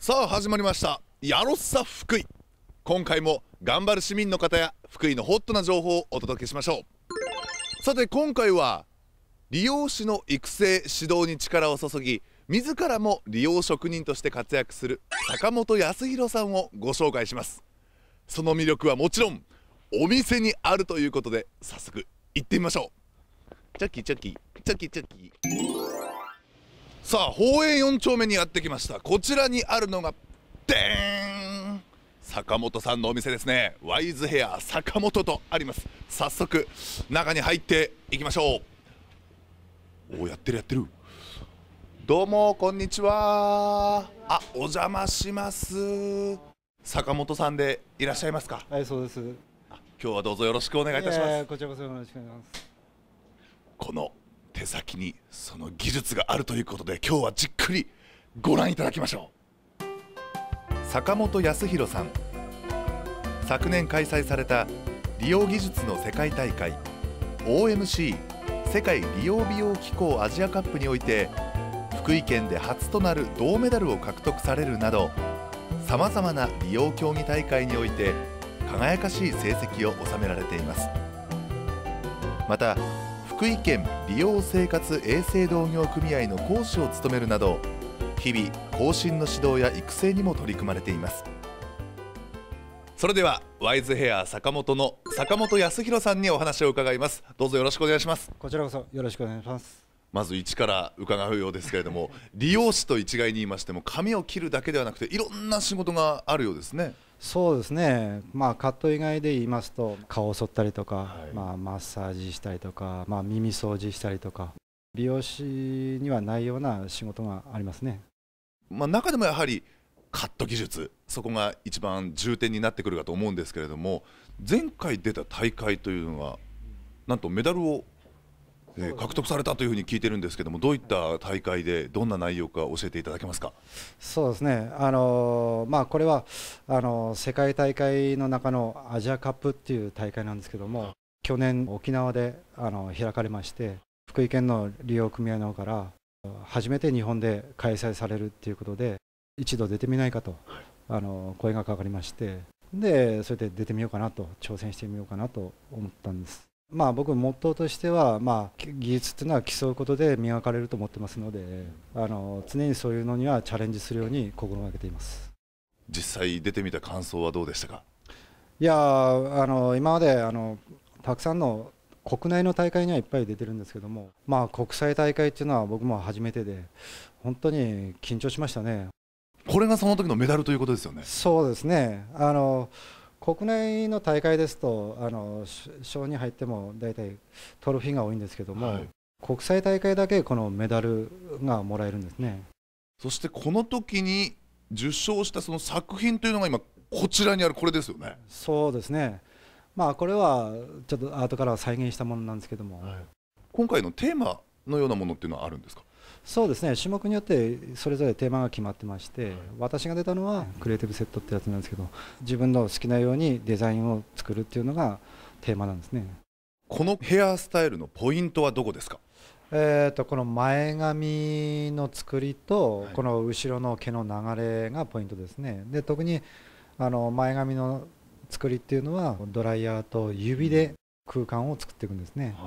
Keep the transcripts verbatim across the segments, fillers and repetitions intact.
さあ始まりましたやろっさ福井。今回も頑張る市民の方や福井のホットな情報をお届けしましょう。さて今回は理容師の育成指導に力を注ぎ、自らも理容職人として活躍する坂本康弘さんをご紹介します。その魅力はもちろんお店にあるということで、早速行ってみましょう。チョキチョキチョキチョキ。さあ宝永よん丁目にやってきました。こちらにあるのがでーん、坂本さんのお店ですね。ワイズヘア坂本とあります。早速中に入っていきましょう。おお、やってるやってる。どうもこんにちは。あ、お邪魔します。坂本さんでいらっしゃいますか？ はい、そうです。 あ、今日はどうぞよろしくお願いいたします。 いやいや、こちらこそよろしくお願いします。 この手先にその技術があるということで、今日はじっくりご覧いただきましょう。坂本康弘さん、昨年開催された理容技術の世界大会 オーエムシー 世界理容美容機構アジアカップにおいて福井県で初となる銅メダルを獲得されるなど、さまざまな理容競技大会において輝かしい成績を収められています。また福井県理容生活衛生同業組合の講師を務めるなど、日々後進の指導や育成にも取り組まれています。それではワイズヘア坂本の坂本康弘さんにお話を伺います。どうぞよろしくお願いします。 こちらこそよろしくお願いします。 まず一から伺うようですけれども、理容師と一概に言いましても髪を切るだけではなくていろんな仕事があるようですね。 そうですね、まあ、カット以外で言いますと顔を剃ったりとか、 はい、 まあ、マッサージしたりとか、まあ、耳掃除したりとか、美容師にはないような仕事がありますね。 まあ、中でもやはりカット技術、そこが一番重点になってくるかと思うんですけれども、前回出た大会というのはなんとメダルを、えー、獲得されたというふうに聞いてるんですけども、どういった大会でどんな内容か教えていただけますか？ そうですね、あのーまあ、これはあのー世界大会の中のアジアカップっていう大会なんですけども、去年沖縄であの開かれまして、福井県の理容組合の方から初めて日本で開催されるっていうことで、一度出てみないかと、あの声がかかりまして、でそれで出てみようかなと、挑戦してみようかなと思ったんです。まあ、僕モットーとしては、まあ、技術っていうのは競うことで磨かれると思ってますので、あの常にそういうのにはチャレンジするように心がけています。 実際出てみた感想はどうでしたか？ いやあの今まであのたくさんの国内の大会にはいっぱい出てるんですけども、まあ、国際大会っていうのは僕も初めてで本当に緊張しましたね。 これがその時のメダルということですよね。 そうですね、あの国内の大会ですとあの賞に入っても大体トロフィーが多いんですけども、はい、国際大会だけこのメダルがもらえるんですね。 そしてこの時に受賞したその作品というのが今こちらにあるこれですよね。 そうですね、まあこれはちょっと後から再現したものなんですけども、はい、 今回のテーマのようなものっていうのはあるんですか？ そうですね、種目によってそれぞれテーマが決まってまして、はい、私が出たのはクリエイティブセットってやつなんですけど、自分の好きなようにデザインを作るっていうのがテーマなんですね。 このヘアスタイルのポイントはどこですか？ えーとこの前髪の作りとこの後ろの毛の流れがポイントですね。で特にあの前髪の作りっていうのはドライヤーと指で空間を作っていくんですね。はい、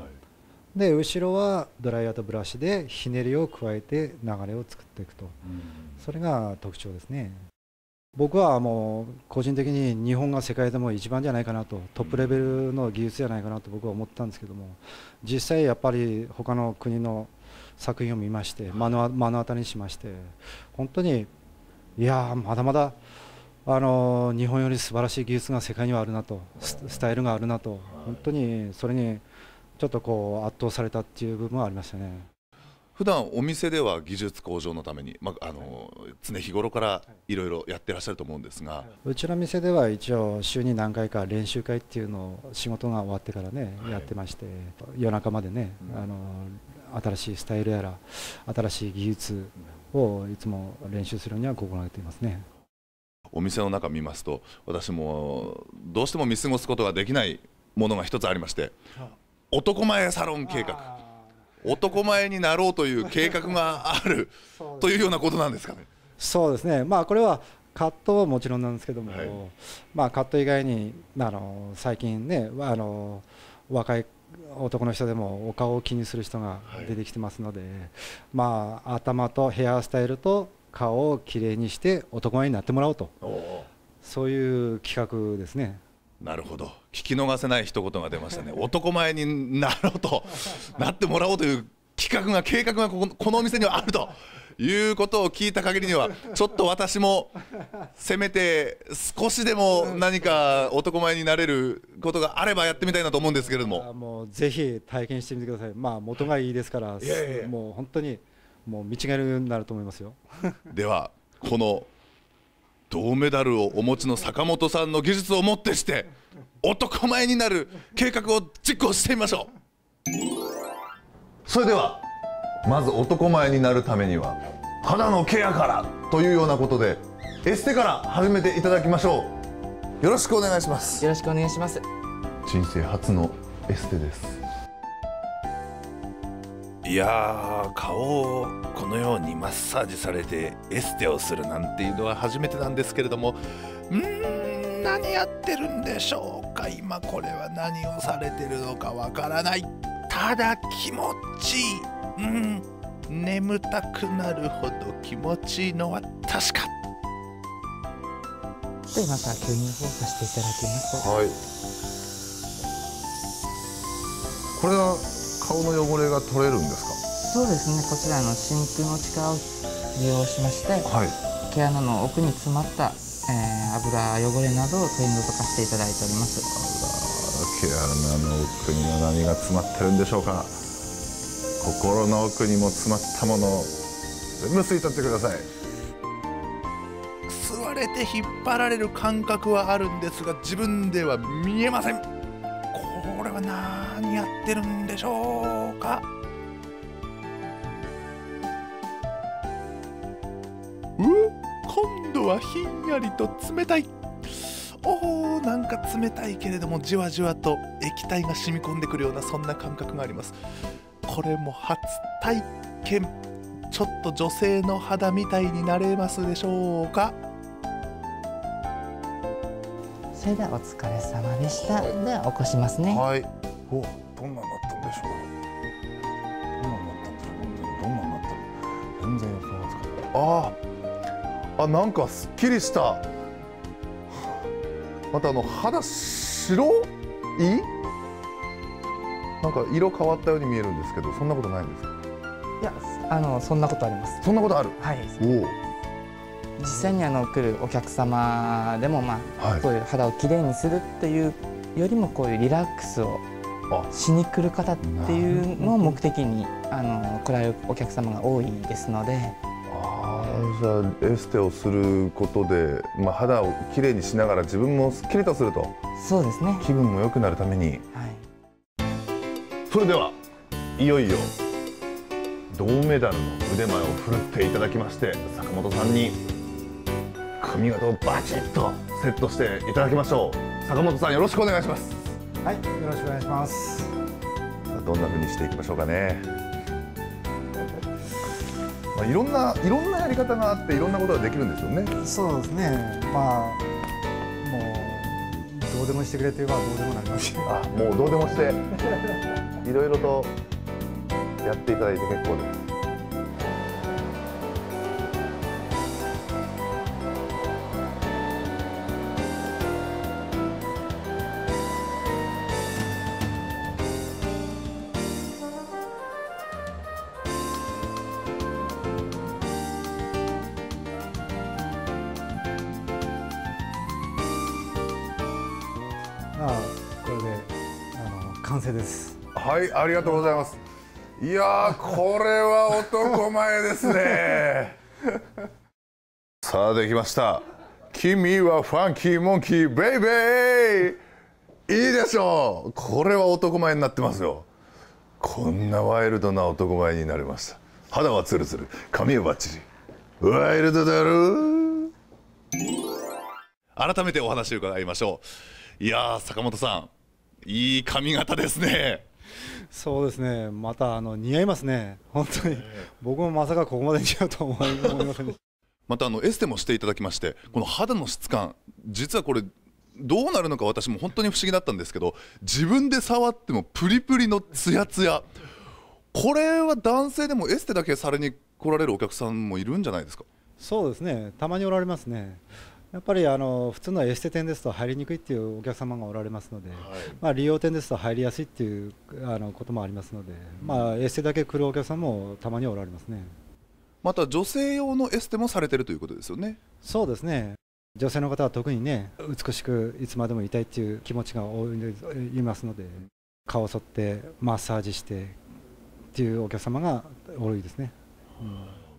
で後ろはドライヤーとブラシでひねりを加えて流れを作っていくと、それが特徴ですね。僕はもう個人的に日本が世界でも一番じゃないかなと、トップレベルの技術じゃないかなと僕は思ったんですけども、実際やっぱり他の国の作品を見まして目の目の当たりにしまして、本当にいやまだまだあの日本より素晴らしい技術が世界にはあるなと、スタイルがあるなと、本当にそれにちょっとこう圧倒されたっていう部分はありましたね。 普段お店では技術向上のために、まあ、あの常日頃からいろいろやってらっしゃると思うんですが、 うちの店では一応週に何回か練習会っていうのを仕事が終わってからね、はい、やってまして、夜中までね、うん、あの新しいスタイルやら新しい技術をいつも練習するには心がけていますね。 お店の中見ますと、私もどうしても見過ごすことができないものが一つありまして、男前サロン計画、男前になろうという計画があるというようなことなんですかね。 そうですね、まあ、これはカットはもちろんなんですけども、はい、まあ、カット以外にあの最近ね、あの若い男の人でもお顔を気にする人が出てきてますので、はい、まあ、頭とヘアスタイルと顔をきれいにして男前になってもらおうと、そういう企画ですね。 なるほど、聞き逃せない一言が出ましたね。男前になろうとなってもらおうという企画が計画がここ、このお店にはあるということを聞いた限りには、ちょっと私もせめて少しでも何か男前になれることがあればやってみたいなと思うんですけれども。 もうぜひ体験してみてください。まあ元がいいですから、いやいやいや、もう本当にもう見違えるようになると思いますよ。 ではこの銅メダルをお持ちの坂本さんの技術をもってして男前になる計画を実行してみましょう。それではまず男前になるためには肌のケアからというようなことでエステから始めていただきましょう。よろしくお願いします。 よろしくお願いします。 人生初のエステです。いやー、顔をこのようにマッサージされてエステをするなんていうのは初めてなんですけれども、うーん、何やってるんでしょうか。今これは何をされてるのかわからない。ただ気持ちいい、うん、眠たくなるほど気持ちいいのは確か。 で、また吸引をさせていただきます。 はい。これは顔の汚れが取れるんですか。 そうですね、こちらの真空の力を利用しまして、はい、毛穴の奥に詰まった、えー、油汚れなどを取り除かせていただいております。 毛穴の奥には何が詰まってるんでしょうか。心の奥にも詰まったものを全部吸い取ってください。吸われて引っ張られる感覚はあるんですが自分では見えません。これは何やってるんでしょうか。う今度はひんやりと冷たい。おー、なんか冷たいけれどもじわじわと液体が染み込んでくるようなそんな感覚があります。これも初体験。ちょっと女性の肌みたいになれますでしょうか。 それではお疲れ様でした。はい、では起こしますね。 はい。お、どんなになったんでしょう。どんなになったんでしょう。どんなになったの。全然予想がつかない。ああ、あ、なんかすっきりした。またあの肌白い。なんか色変わったように見えるんですけど、そんなことないんですか。 いや、あのそんなことあります。 そんなことある。 はい。 おお。 実際にあの来るお客様でも、まあ、はい、こういう肌をきれいにするっていうよりもこういうリラックスをしに来る方っていうのを目的にあの来られるお客様が多いですので。 ああ、じゃあエステをすることで、まあ、肌をきれいにしながら自分もすっきりとすると。 そうですね。 気分も良くなるために。 はい。 それではいよいよ銅メダルの腕前を振るっていただきまして、坂本さんに髪型をバチッとセットしていただきましょう。坂本さん、よろしくお願いします。 はい、よろしくお願いします。 さあ、どんな風にしていきましょうかね。まあ、いろんないろんなやり方があっていろんなことができるんですよね。 そうですね。まあもうどうでもしてくれと言えばどうでもなりますし。 あ、もうどうでもしていろいろとやっていただいて結構です。 ああ、これであの完成です。 はい、ありがとうございます。いやー、これは男前ですね。さあ、できました。君はファンキーモンキーベイベー。いいでしょう。これは男前になってますよ。こんなワイルドな男前になりました。肌はツルツル、髪はバッチリ。ワイルドだろ。改めてお話を伺いましょう。いやー、坂本さん、いい髪型ですね。 そうですね。またあの似合いますね。本当に、えー、僕もまさかここまで似合うと思いませんでしまたあのエステもしていただきまして、この肌の質感、実はこれどうなるのか私も本当に不思議だったんですけど、自分で触ってもプリプリのツヤツヤ、これは男性でもエステだけされに来られるお客さんもいるんじゃないですか？ そうですね、たまにおられますね。やっぱりあの普通のエステ店ですと入りにくいっていうお客様がおられますので、はい、まあ、利用店ですと入りやすいっていうあのこともありますので、まあ、エステだけ来るお客さんもたまにおられますね。 また女性用のエステもされてるということですよね。 そうですね、女性の方は特にね、美しくいつまでもいたいっていう気持ちが多いいますので、顔を剃ってマッサージしてっていうお客様が多いですね。 うん、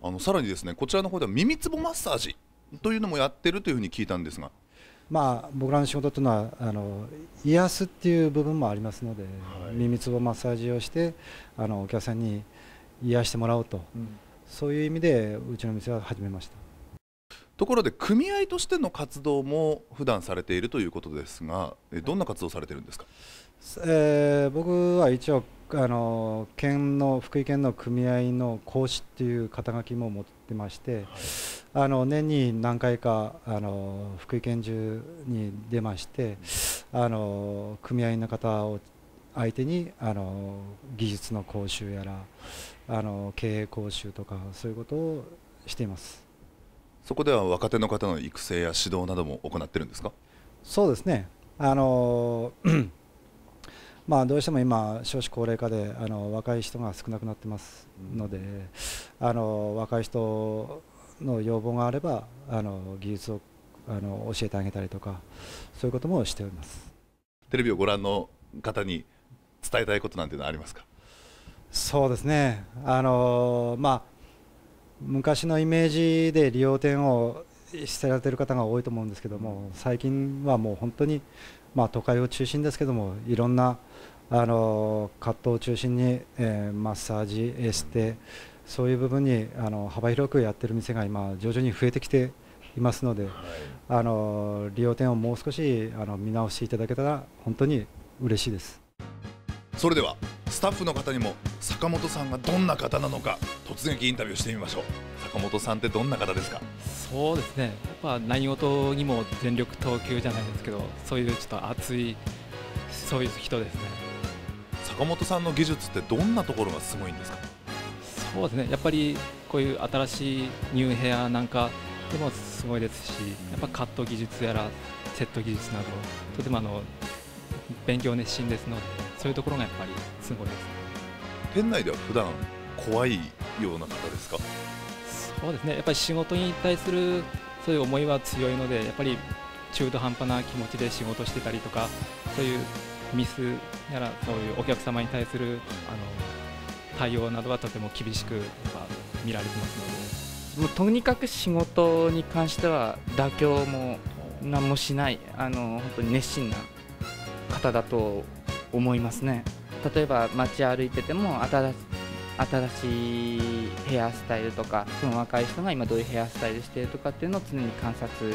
あのさらにですね、こちらの方では耳つぼマッサージというのもやってるというふうに聞いたんですが、 まあ、僕らの仕事というのはあの癒すっていう部分もありますので、はい、耳つぼマッサージをしてあのお客さんに癒してもらおうと、うん、そういう意味でうちの店は始めました。 ところで組合としての活動も普段されているということですが、どんな活動をされているんですか？ えー、僕は一応あの県の福井県の組合の講師っていう肩書きも持ってまして、はい、あの年に何回かあの福井県中に出まして、あの組合の方を相手にあの技術の講習やらあの経営講習とかそういうことをしています。 そこでは若手の方の育成や指導なども行ってるんですか？ そうですね、あのまあ、どうしても今少子高齢化であの若い人が少なくなってますので、あの若い人の要望があればあの技術をあの教えてあげたりとか、そういうこともしております。 テレビをご覧の方に伝えたいことなんていうのはありますか？ そうですね、あのまあ、昔のイメージで利用店を捨てられている方が多いと思うんですけども、最近はもう本当に、まあ、都会を中心ですけども、いろんなあのカットを中心に、えー、マッサージ、エステ、そういう部分にあの幅広くやってる店が今徐々に増えてきていますので、はい、あの利用店をもう少しあの見直していただけたら本当に嬉しいです。 それではスタッフの方にも坂本さんがどんな方なのか突撃インタビューしてみましょう。坂本さんってどんな方ですか？ そうですね、やっぱ何事にも全力投球じゃないですけど、そういうちょっと熱いそういう人ですね。 坂本さんの技術ってどんなところがすごいんですか？ そうですね、やっぱりこういう新しいニューヘアなんかでもすごいですし、やっぱカット技術やらセット技術などとてもあの勉強熱心ですので、そういうところがやっぱりすごいですね。 店内では普段怖いような方ですか？ そうですね、やっぱり仕事に対するそういう思いは強いので、やっぱり中途半端な気持ちで仕事してたりとか、そういうミスやらそういうお客様に対するあの対応などはとても厳しくやっぱ見られてますので、 もうとにかく仕事に関しては妥協も何もしない、あの本当に熱心な方だと思いますね。例えば街歩いてても新し新しいヘアスタイルとか、その若い人が今どういうヘアスタイルしているとかっていうのを常に観察、はい、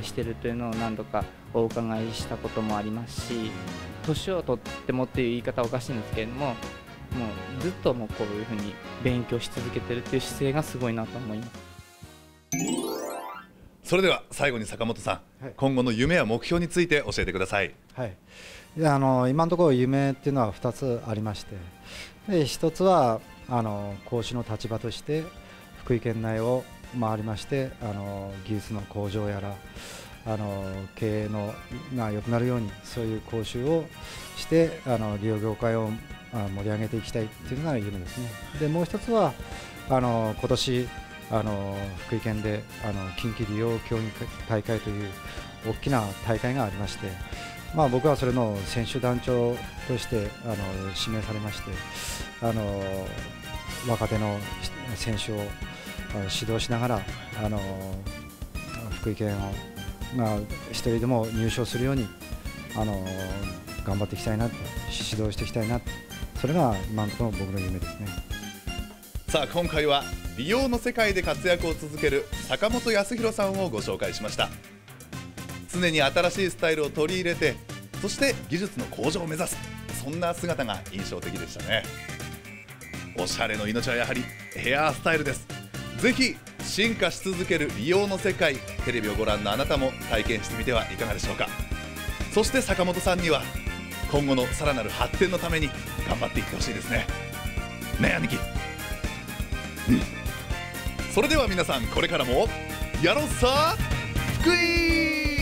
しているというのを何度かお伺いしたこともありますし、年を取ってもっていう言い方はおかしいんですけれども、もうずっともうこういうふうに勉強し続けてるっていう姿勢がすごいなと思います。 それでは最後に坂本さん、はい、今後の夢や目標について教えてください。 はい、いやあの今のところ夢っていうのはふたつありまして、でひとつはあの講師の立場として福井県内を回りまして、あの技術の向上やらあの経営のが良くなるようにそういう講習をしてあの利用業界を盛り上げていきたいっていうのが夢ですね。でもう一つはあの今年あの福井県であの近畿利用競技大会という大きな大会がありまして、まあ、僕はそれの選手団長としてあの指名されまして、あの若手の選手を指導しながらあの福井県を、まあ、一人でも入賞するようにあの頑張っていきたいなと、指導していきたいなと、それが今のところ僕の夢ですね。 さあ今回は美容の世界で活躍を続ける坂本康弘さんをご紹介しました。常に新しいスタイルを取り入れて、そして技術の向上を目指す、そんな姿が印象的でしたね。おしゃれの命はやはりヘアスタイルです。ぜひ進化し続ける利用の世界、テレビをご覧のあなたも体験してみてはいかがでしょうか。そして坂本さんには今後のさらなる発展のために頑張っていってほしいですね。ねえ兄貴、うん、それでは皆さんこれからもやろうさ福井。